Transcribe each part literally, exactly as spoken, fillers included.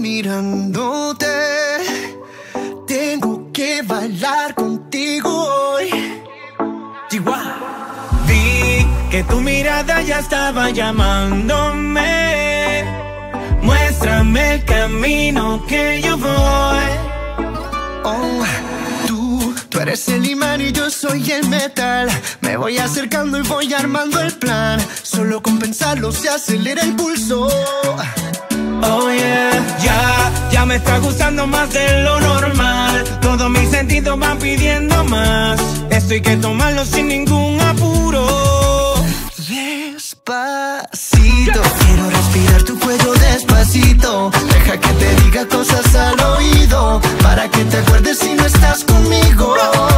mirándote. Tengo que bailar contigo hoy. Chihuahua. Vi que tu mirada ya estaba llamándome. Muéstrame el camino que yo voy. Oh, tú, tú eres el imán y yo soy el metal. Me voy acercando y voy armando el plan. Solo con pensarlo se acelera el pulso. Oh yeah, ya, ya me está gustando más de lo normal. Todos mis sentidos van pidiendo más. Esto hay que tomarlo sin ningún apuro. Despacito, quiero respirar tu cuello despacito. Deja que te diga cosas al oído, para que te acuerdes si no estás conmigo.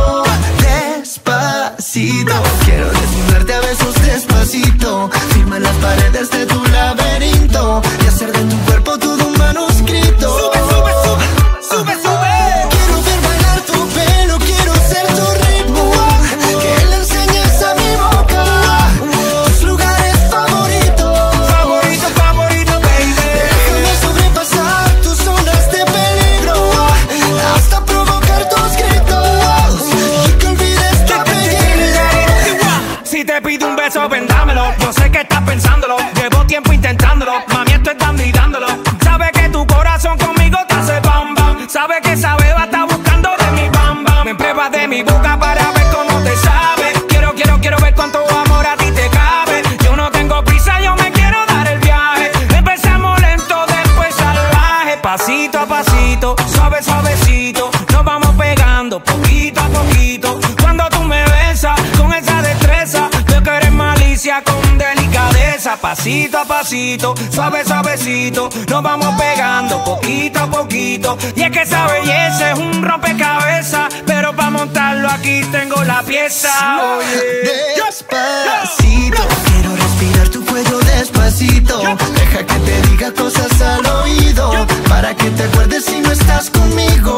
Despacito, quiero desnudarte a besos despacito. Firma las paredes de tu laberinto y hacer de tu cuerpo todo un manuscrito. Sube, sube, sube, sube, sube. Quiero ver bailar tu pelo, quiero ser tu ritmo. Que le enseñes a mi boca tus lugares favoritos. Favorito, favorito, baby. Déjame sobrepasar tus zonas de peligro hasta provocar tus gritos y que olvides tu apellido. Si te pido un beso, vendámelo. Yo sé que estás pensándolo. Llevo tiempo intentándolo. Mami, esto es dando y dándolo. Sabe que tu corazón conmigo te hace bam bam. Sabe que esa beba está buscando de mi bam bam. Me pruebas de mi boca para ver cómo te sabe. Quiero, quiero, quiero ver cuánto amor a ti te cabe. Yo no tengo prisa, yo me quiero dar el viaje. Empezamos lento, después salvaje. Pasito a pasito, suave, suavecito. Nos vamos pegando poquito a poquito. Cuando tú me besas con esa destreza, veo que eres malicia con delicadeza. Pasito a pasito, suave, suavecito. Nos vamos pegando poquito a poquito. Y es que esa belleza es un rompecabezas, pero para montarlo aquí tengo la pieza. Oye, despacito, quiero respirar tu cuello despacito. Deja que te diga cosas al oído, para que te acuerdes si no estás conmigo.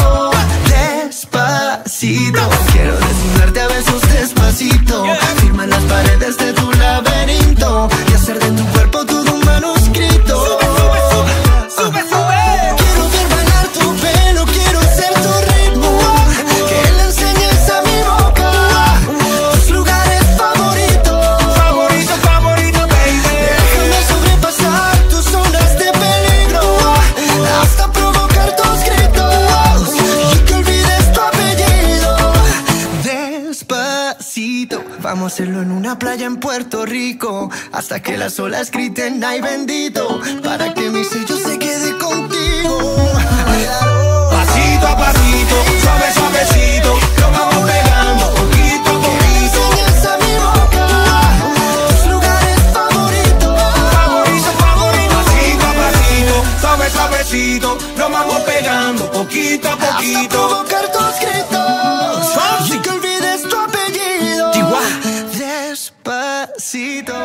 Despacito, quiero desnudarte a besos despacito. Firma las paredes de tu laberinto y hacer de tu cuerpo todo un manuscrito. Sube, sube, sube, sube, sube. Quiero ver bailar tu pelo, quiero ser tu ritmo. Que le enseñes a mi boca tus lugares favoritos. Favorito, favorito, baby. Déjame sobrepasar tus zonas de peligro hasta provocar tus gritos y que olvides tu apellido. Despacito, vamos a hacerlo en una playa en Puerto Rico, hasta que las olas griten ay bendito, para que mi sello se quede contigo. Pasito a pasito, suave, suavecito. Nos vamos pegando poquito a poquito. Enseñas a mi boca tus lugares favoritos. Favorito, favorito. Pasito a pasito, suave, suavecito. Nos vamos pegando poquito a Hasta poquito. provocar tus gritos y que olvides tu apellido. Chihuahua. Despacito.